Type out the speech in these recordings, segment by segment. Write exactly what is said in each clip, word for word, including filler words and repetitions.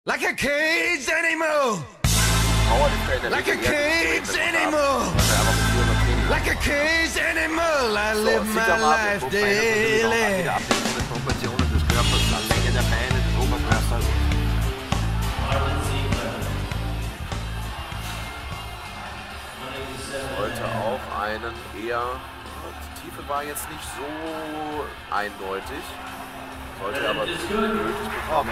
Like a caged animal. Like a caged animal. Like a caged animal. I live my life daily. Proportionen des Körpers, die Länge der Beine, des Oberkörpers. Sollte auch einen eher, die Tiefe war jetzt nicht so eindeutig, sollte aber nicht nötig bekommen.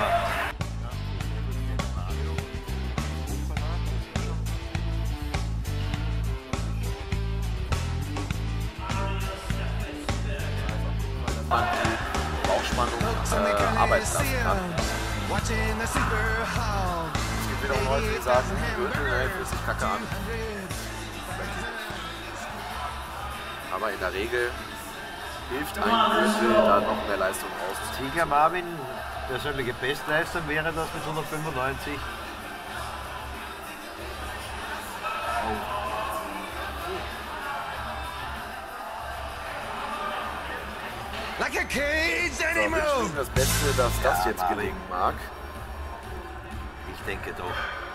Man die Bauchspannung äh, arbeiten lassen kann. Es gibt wiederum Leute, die sagen, Gürtel hey, fühlt sich kacke an. Aber in der Regel hilft ein Gürtel, da noch mehr Leistung aus. Tiger Marvin, persönliche Bestleistung wäre das mit hundertfünfundneunzig. Like a caged So, animal. wünschen ihm das Beste, dass das Ja, jetzt Marvin. gelingen mag. Ich denke doch.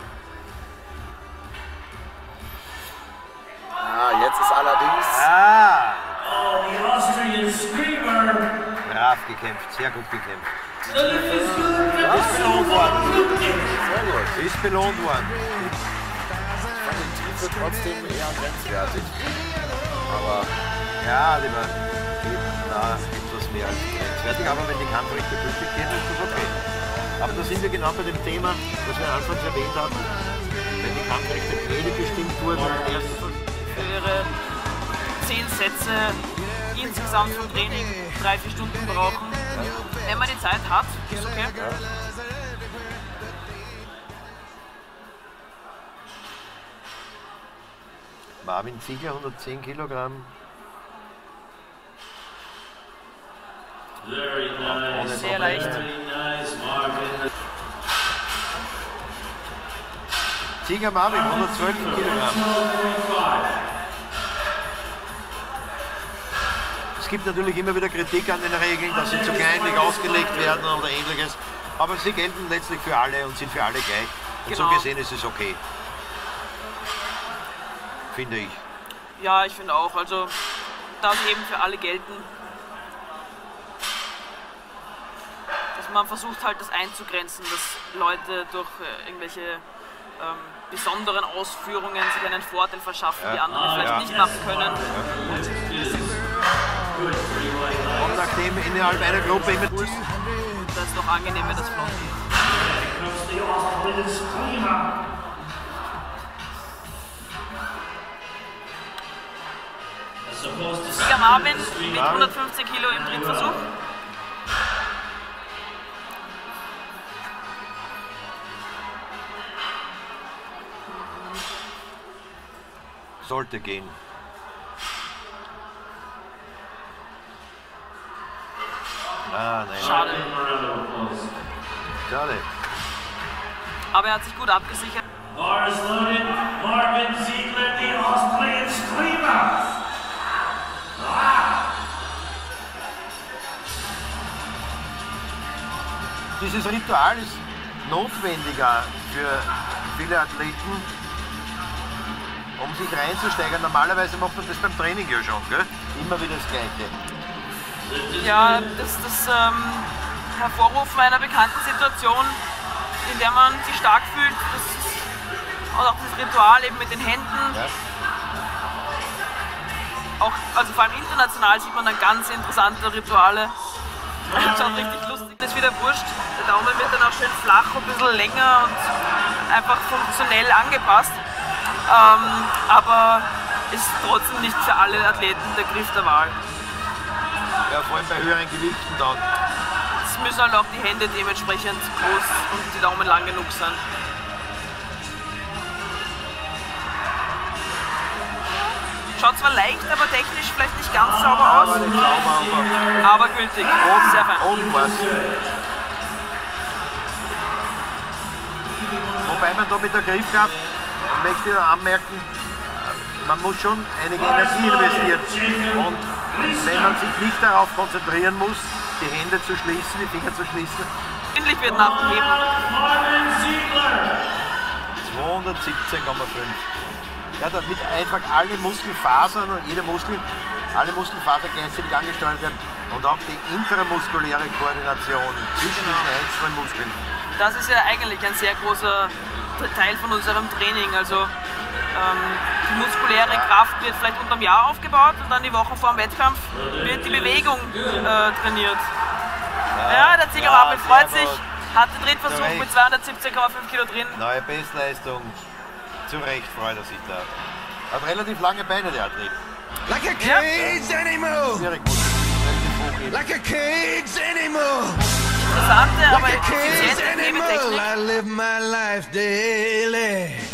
Ah, jetzt ist allerdings... Ah! Oh, the Austrian Screamer! Brav gekämpft, sehr gut gekämpft. Ist belohnt worden. Sehr gut. Ist belohnt worden. Ich fand die Tiefe trotzdem eher grenzwertig. Aber Ja, lieber, na, etwas mehr als grenzwertig, aber wenn die Kampfrichter gültig gehen, ist das okay. Aber da sind wir genau bei dem Thema, das wir anfangs erwähnt haben. Wenn die Kampfrichter Quelle bestimmt wurden, erst für ihre zehn Sätze insgesamt vom Training drei, vier Stunden brauchen. Wenn man die Zeit hat, ist okay. Marvin Ziegler, hundertzehn Kilogramm. Very nice. Sehr leicht. Very nice, Marvin. Ziegler Marvin, hundertzwölf Kilogramm. Es gibt natürlich immer wieder Kritik an den Regeln, dass sie zu kleinlich ausgelegt werden oder ähnliches. Aber sie gelten letztlich für alle und sind für alle gleich. Und so Genau. gesehen ist es okay. Finde ich. Ja, ich finde auch. Also, da sie eben für alle gelten. Dass man versucht halt das einzugrenzen, dass Leute durch äh, irgendwelche ähm, besonderen Ausführungen sich einen Vorteil verschaffen, die andere vielleicht ja. nicht machen können. Und nachdem innerhalb einer Gruppe immer Das ist doch angenehm, wenn das flott geht. Comes the Austrian Screamer. As opposed to Sieger Marvin mit hundertfünfzehn Kilo im dritten Versuch. sollte gehen. Ah, nein. Schade. Schade. Aber er hat sich gut abgesichert. Bars loaded. Marvin Ziegler, the Austrian Screamer. Dieses Ritual ist notwendiger für viele Athleten, um sich reinzusteigern. Normalerweise macht man das beim Training ja schon, gell? Immer wieder das Gleiche. Ja, das, das ähm, Hervorrufen einer bekannten Situation, in der man sich stark fühlt, das ist, und auch das Ritual eben mit den Händen. Ja. Auch, also vor allem international sieht man dann ganz interessante Rituale. Das schaut richtig lustig. Das ist wieder wurscht. Der Daumen wird dann auch schön flach, ein bisschen länger und einfach funktionell angepasst. Ähm, aber ist trotzdem nicht für alle Athleten der Griff der Wahl. Ja, vor allem bei höheren Gewichten dann. Es müssen halt auch die Hände dementsprechend groß und die Daumen lang genug sein. Schaut zwar leicht, aber technisch vielleicht nicht ganz sauber aus. Aber nicht sauber, aber Aber gültig. Sehr fein. oben was. Wobei man da mit der Griffkraft, möchte ich anmerken, man muss schon einige Energie investieren. Und wenn man sich nicht darauf konzentrieren muss, die Hände zu schließen, die Finger zu schließen, Endlich wird nach dem Heben. Marvin Ziegler. zweihundertsiebzehn Komma fünf. Ja, damit einfach alle Muskelfasern und jede Muskel, alle Muskelfasern gleichzeitig angesteuert werden und auch die intramuskuläre Koordination zwischen den einzelnen Muskeln. Das ist ja eigentlich ein sehr großer Teil von unserem Training. Also ähm, die muskuläre Kraft wird vielleicht unterm Jahr aufgebaut und dann die Woche vor dem Wettkampf wird die Bewegung äh, trainiert. Ja, der Ziegerwapel ja, freut sich, gut. hat den Trittversuch mit zweihundertsiebzehn Komma fünf Kilo drin. Neue Bestleistung. Zu Recht freut er sich da. Hat relativ lange Beine, der Tritt. Like a caged animal. Schwierig, muss relativ hoch Like a caged animal. Interessante, aber Like a caged effiziente animal. Hebetechnik. I live my life daily.